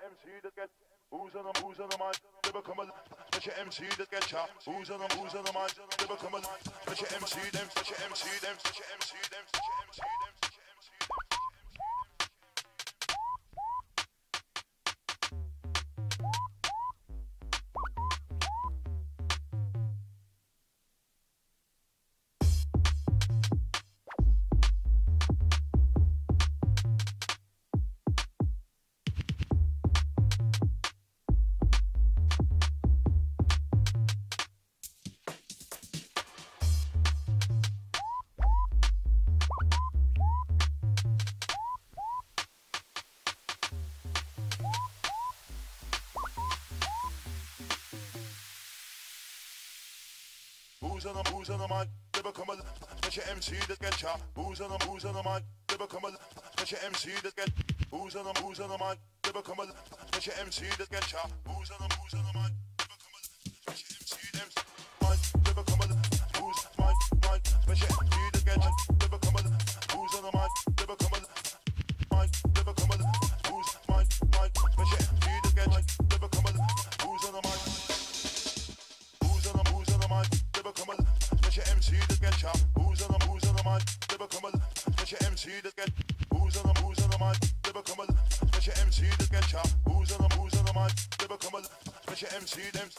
Who's on the mic? They become a special MC that get shot. Who's on the mic? They become a special MC them, special MC them, special MC them, special MC them, special MC them. Who's on the mic? They become a special MC that get shot. Who's on the mic? They become a special MC that get. Who's on the mic? They become a special MC that get shot. Who's on the mic? They become a special MC them. Mic, they become a who's mic, special MC that get shot. They become a who's on the mic? They become a mic, they become a who's mic, special MC that get shot. They become a who's on the mic? Who's on the mic? They become a special MC that get shot. Who's on the mic? They become a special MC that get. Who's on the mic? They become a special MC that get shot. Who's on the mic? They become a special MC them.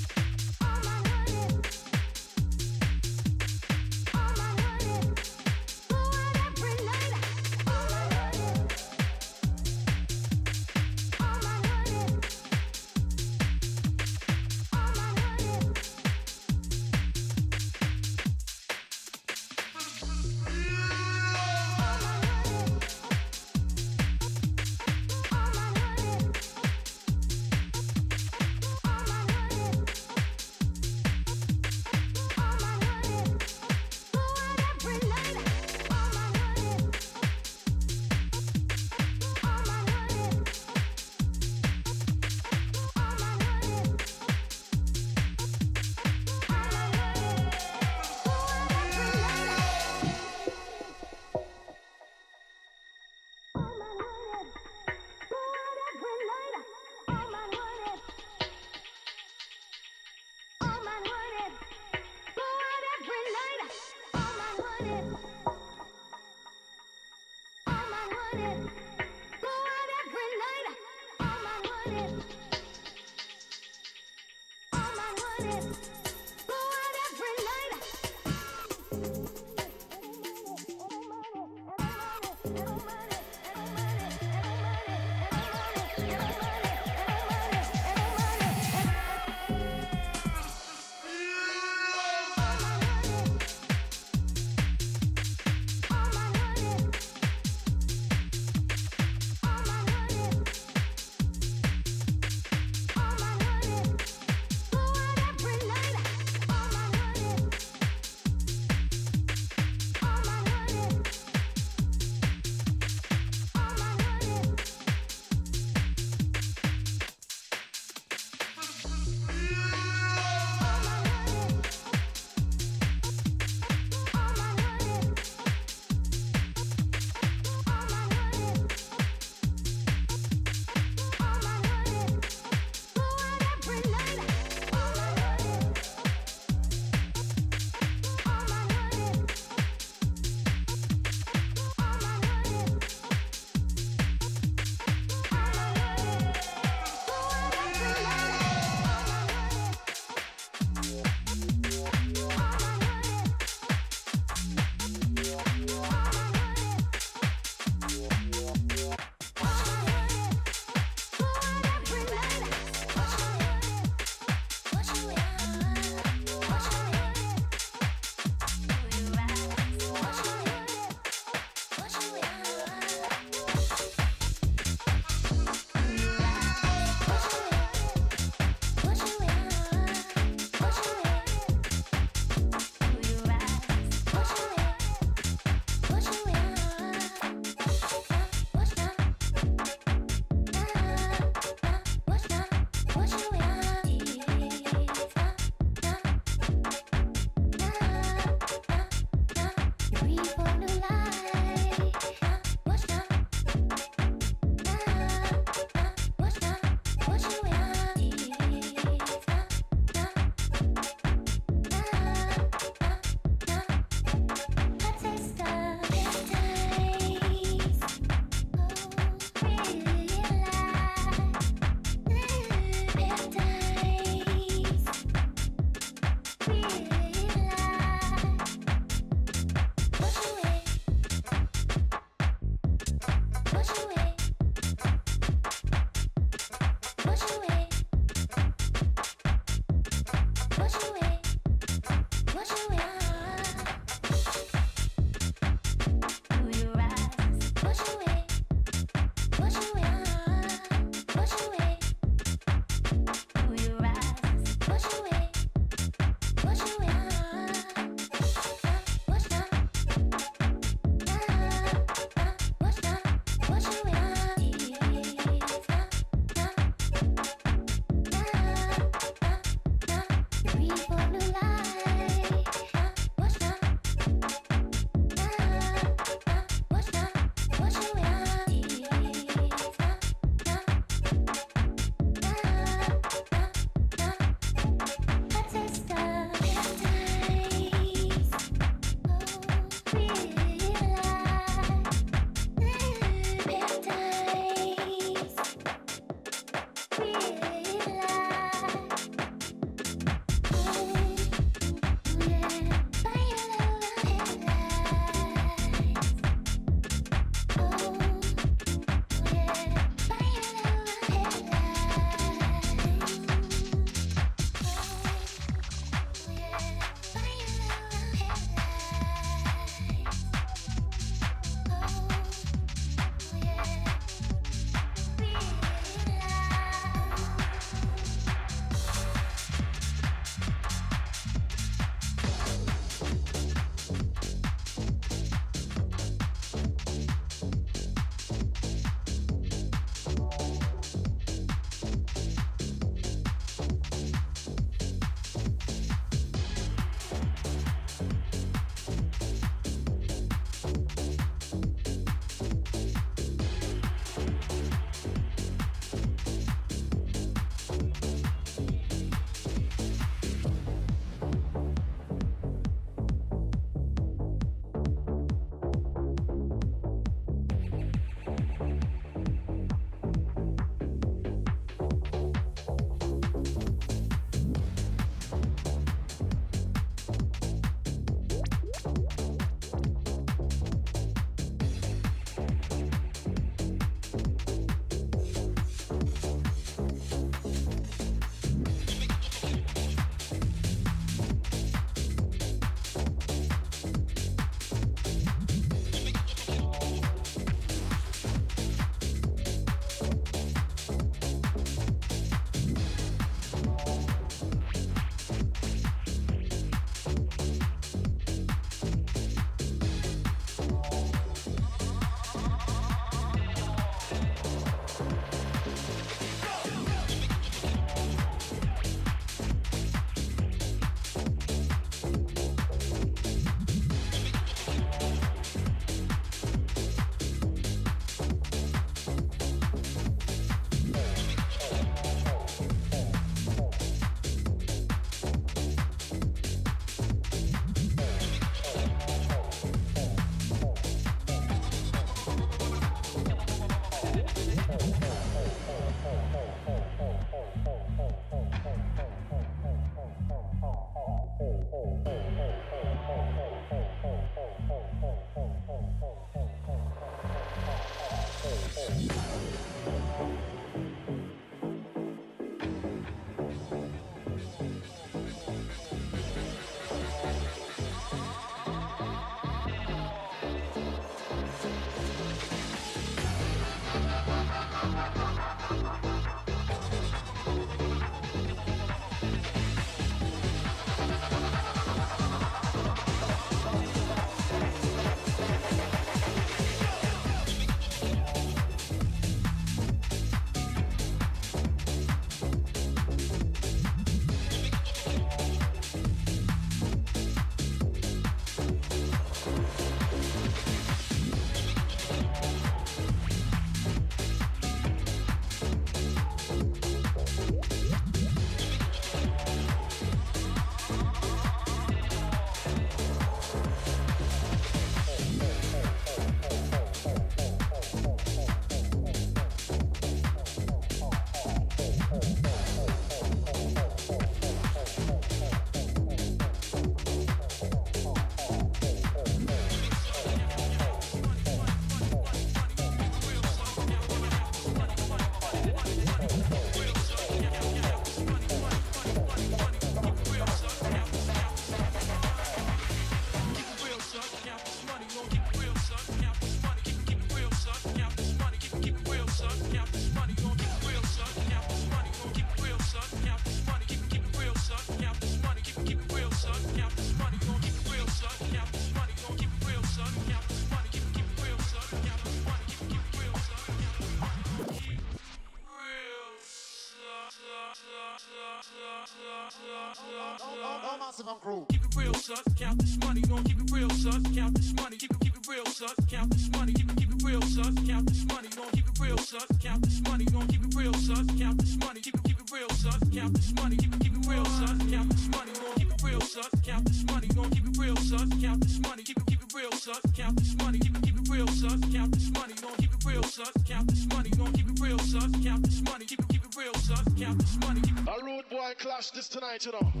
All massive and crew. Keep it real, sus. Count this money. Gonna keep it real, sus. Count this money. Keep it real, sus. Count this money. Keep it real, sus. Count this money. Gonna keep it real, sus. Count this money. Gonna keep it real, sus. Count this money. Keep it real, sus. Count this money. Keep it real, sus. Count this money. Gonna keep it real, sus. Count this money. Gonna keep it real, sus. Count this money. Keep it real, sus. Count this money. Keep it real, sus. Count this money. Gonna keep it real, sus. Count this money. Gonna keep it real, sus. Count this money. Keep it real, sus. Count this money. A rude boy clash this tonight, you know.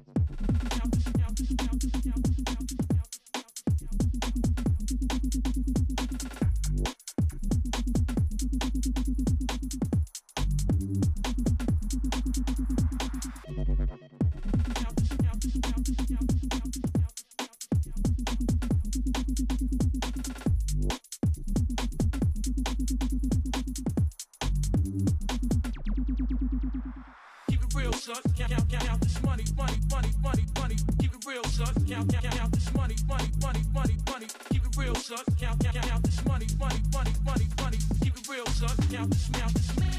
Count this money. Keep it real, sus. Count this money. Keep it real, sus. Count this money. Keep it real, sus. Count this money.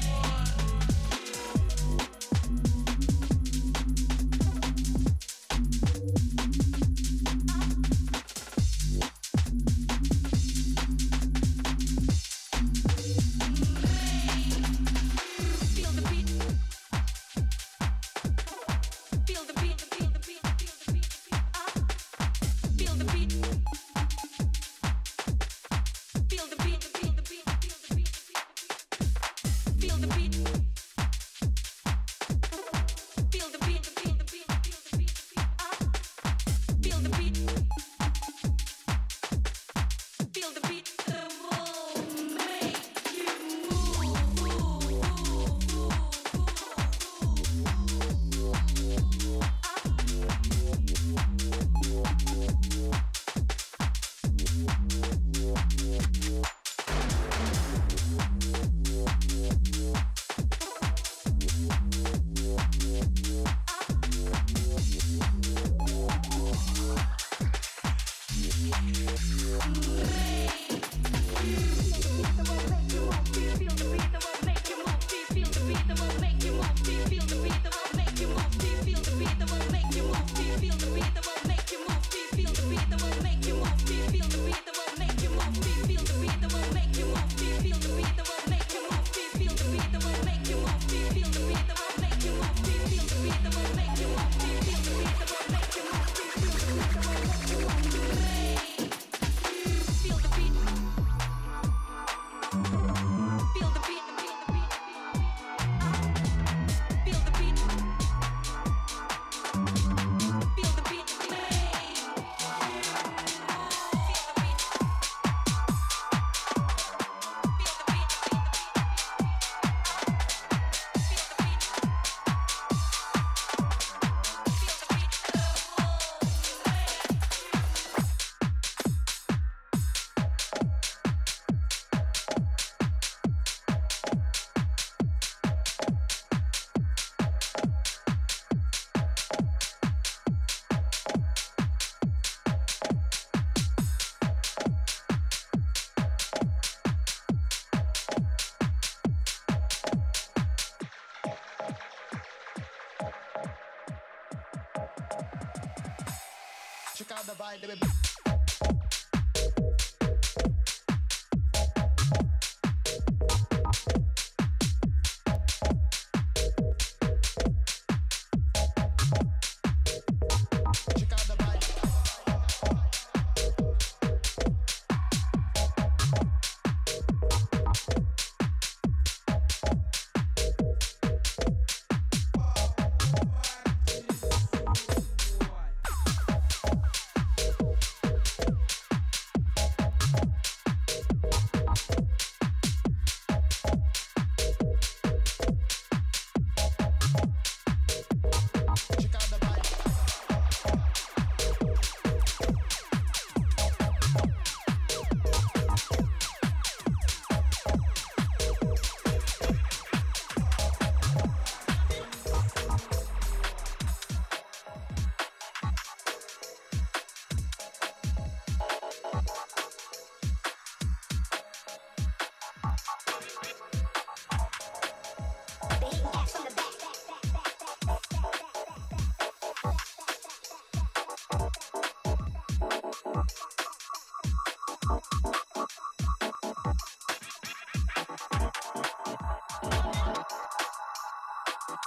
Check out the vibe.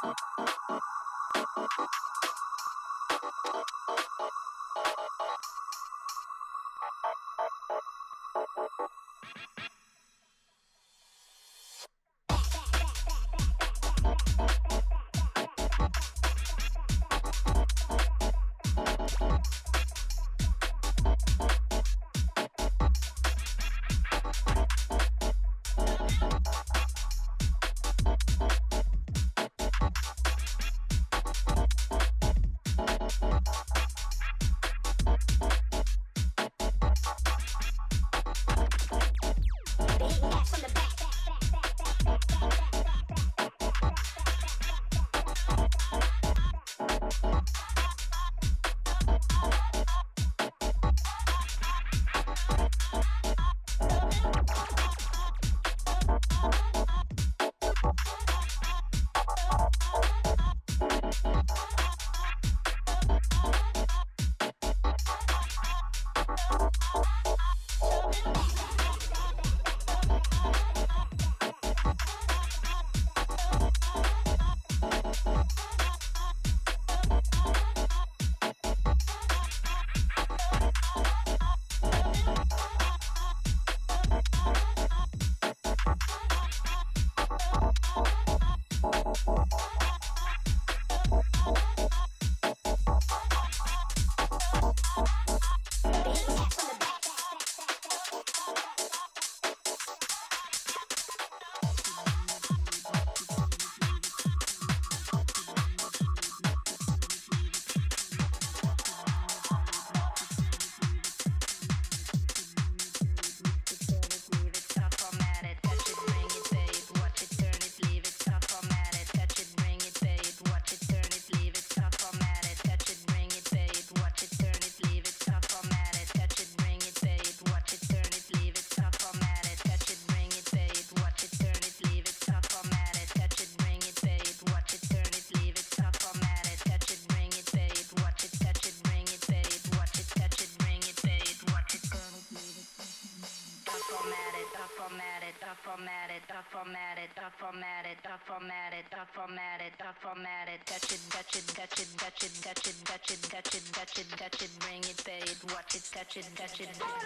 Bring it, babe, watch it, touch it, touch it.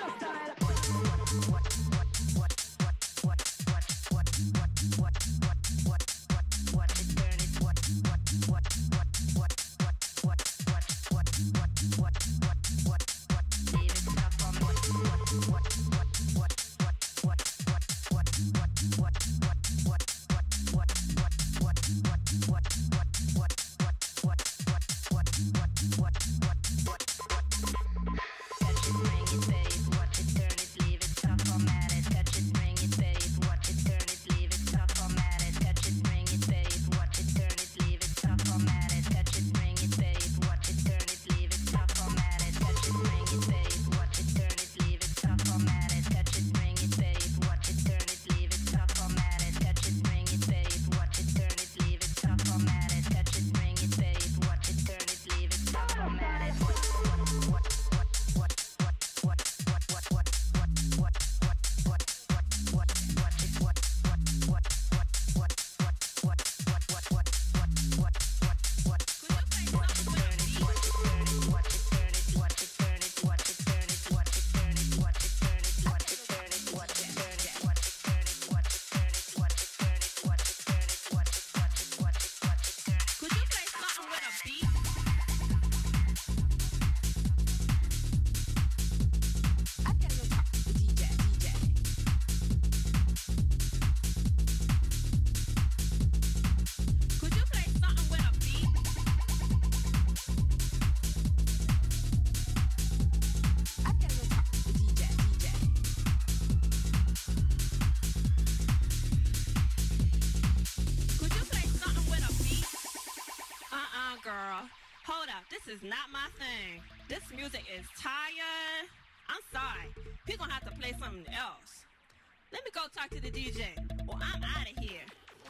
This is not my thing. This music is tired. I'm sorry. We're gonna have to play something else. Let me go talk to the DJ, or I'm out of here.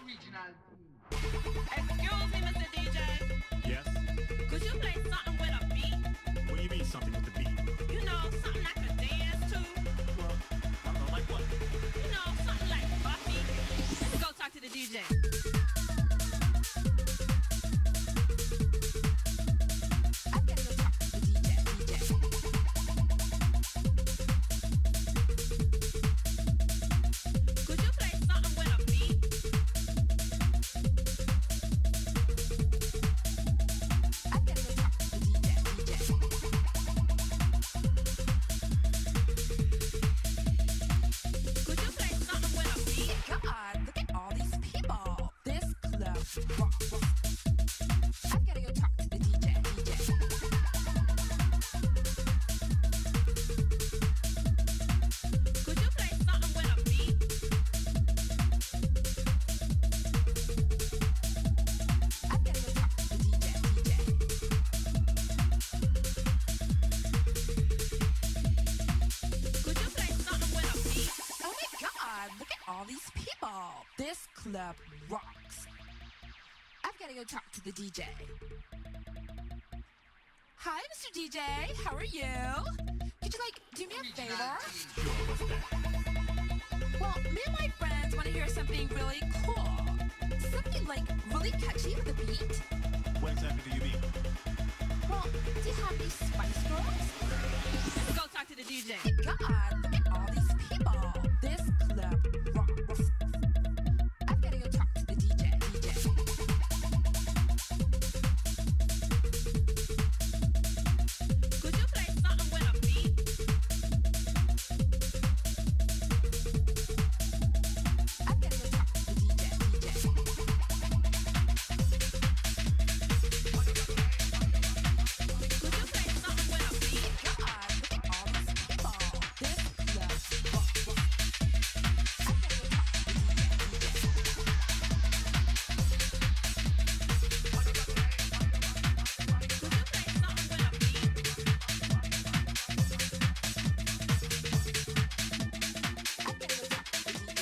Excuse me, Mr. DJ. Yes? Could you play something with a beat? What do you mean something with the beat? You know, something I could dance to. Well, I don't know, like what? You know, something like Buffy. Let's go talk to the DJ. club rocks. I've got to go talk to the DJ. Hi, Mr. DJ. How are you? Could you, do me a favor? Sure, what's that? Well, me and my friends want to hear something really cool. Something, really catchy with a beat. What exactly do you mean? Well, do you have any Spice Girls? Let's go talk to the DJ. My God, look at all these people. This club rocks. I've got to go talk to the DJ. Could you play something with a beat? I've got to go talk to the DJ. Could you play something with a beat? God, look at all these people. This club rocks. I've got to go talk to the DJ. Could you play something with a beat? I've got to go talk to the DJ.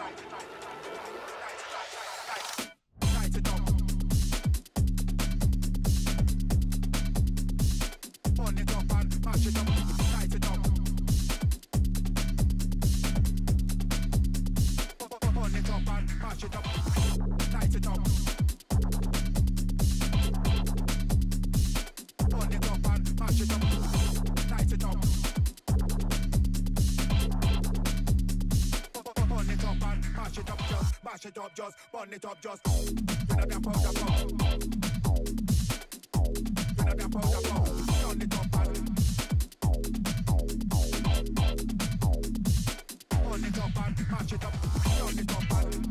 Mash it up, just burn it up, just you know that powder bomb. You know that powder bomb. Turn it up and burn it up and mash it up. Turn it up and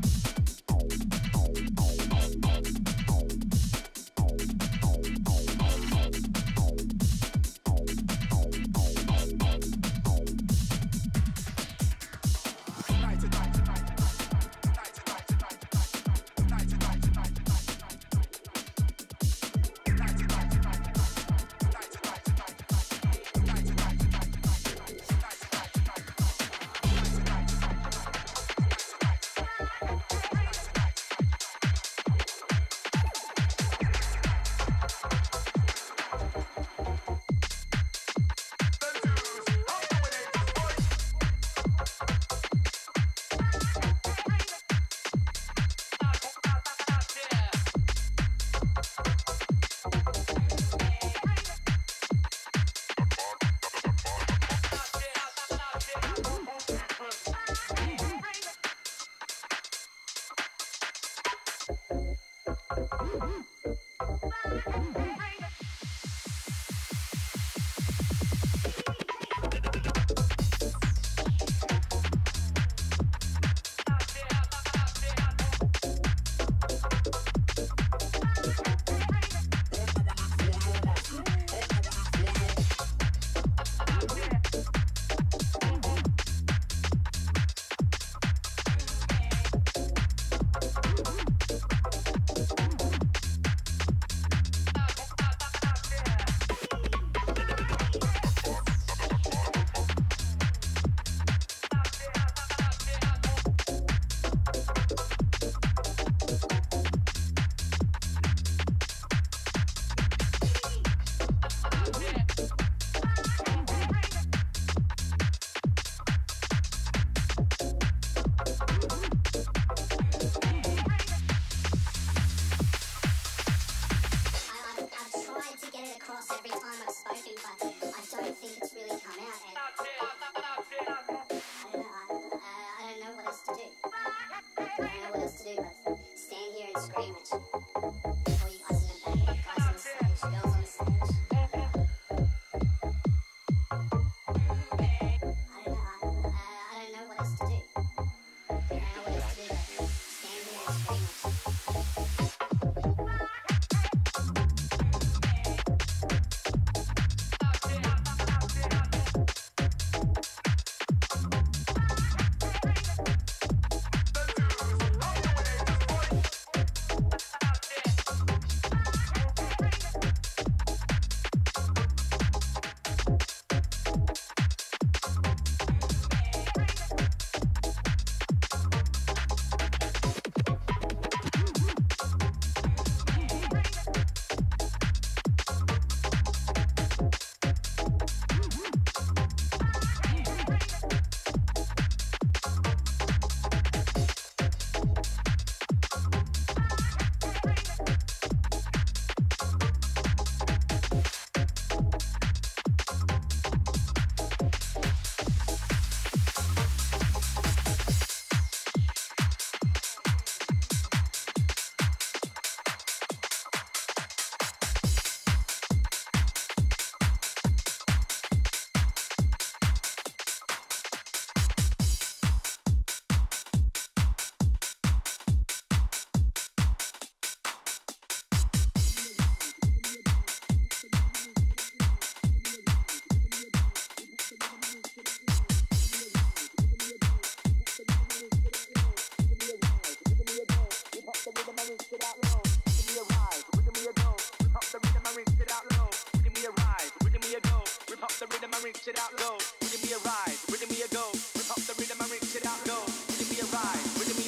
Give me a ride, rhythm me a go. Rip up the rhythm and rinse it out low. Give me a ride, rhythm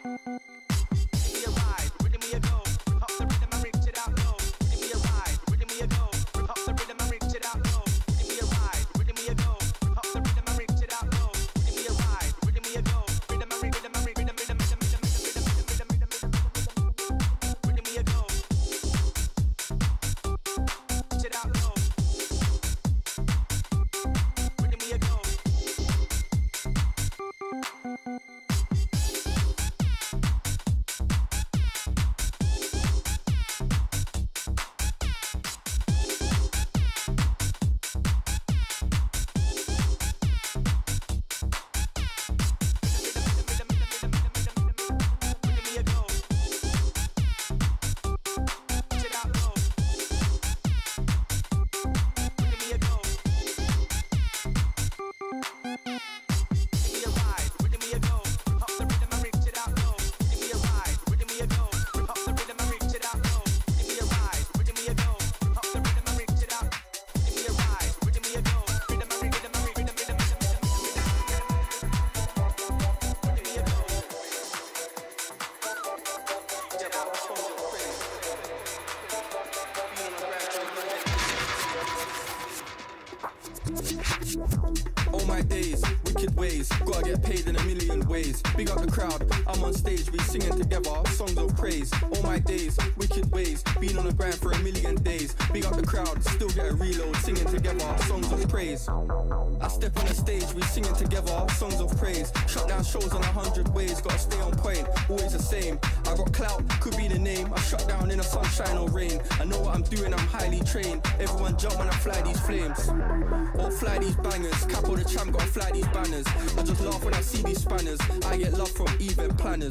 All my days, wicked ways, gotta get paid in a million ways. Big up the crowd, I'm on stage, we singing together, songs of praise. All my days, wicked ways, been on the grind for a million days. Big up the crowd, still get a reload, singing together, songs of praise. I step on the stage, we singing together, songs of praise. Shut down shows in 100 ways, gotta stay on point, always the same. I got clout, could be the name, I shut down in the sunshine or rain. I know what I'm doing, I'm highly trained. Everyone jump when I fly these flames, or fly these bangers. Capo the champ, gotta fly these banners. I just laugh when I see these spanners. I get love from event planners.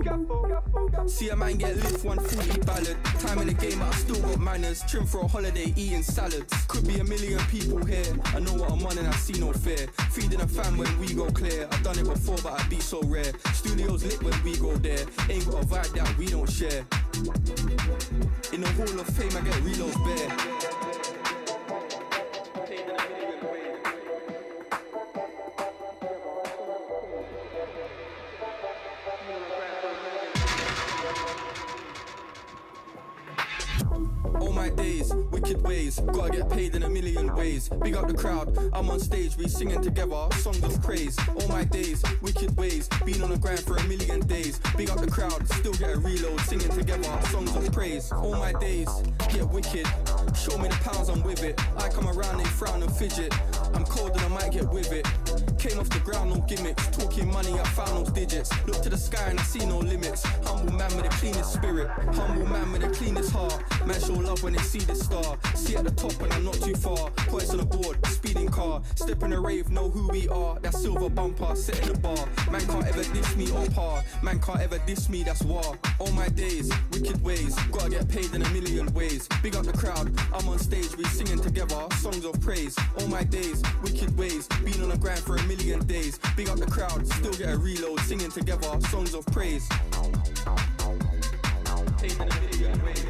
See a man get lift 140 ballad. Time in the game, I still got manners. Trim for a holiday, eating salads. Could be a million people here. I know what I'm on and I see no fear. Feeding a fan when we go clear. I've done it before, but I be so rare. Studios lit when we go there. Ain't got a vibe that we don't share. In the Hall of Fame, I get reloads bare. All my days, wicked ways, gotta get paid in a million ways. Big up the crowd, I'm on stage, we singing together, songs of praise. All my days, wicked ways, been on the grind for a million days. Big up the crowd, still get a reload, singing together, songs of praise. All my days, get wicked, show me the pounds, I'm with it. I come around, they frown and fidget. I'm cold and I might get with it. Came off the ground, no gimmicks. Talking money, I found those digits. Look to the sky and I see no limits. Humble man with the cleanest spirit. Humble man with the cleanest heart. Man show love when they see the star. See at the top and I'm not too far. Points on the board, speeding car. Step in the rave, know who we are. That silver bumper, setting the bar. Man can't ever diss me or par. Man can't ever diss me, that's war. All my days, wicked ways. Gotta get paid in a million ways. Big up the crowd, I'm on stage, we singing together, songs of praise. All my days, wicked ways. Been on the grind for a million days. Big up the crowd, still get a reload, singing together, songs of praise. Paid in a million ways.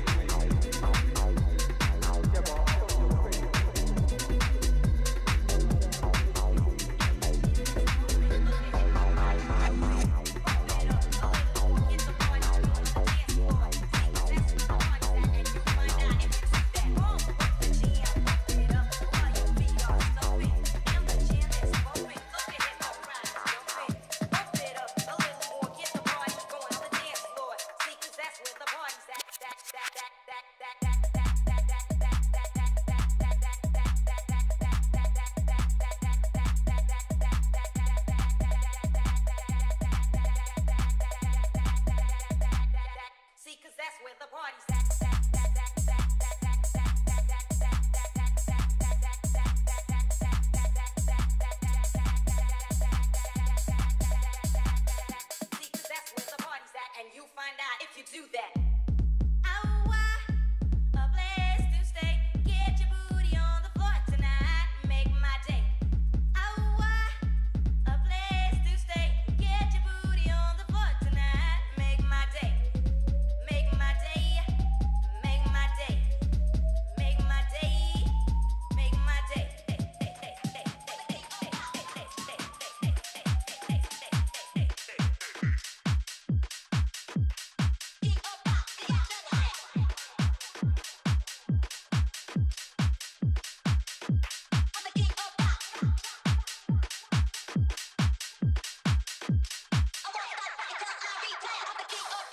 fucking up.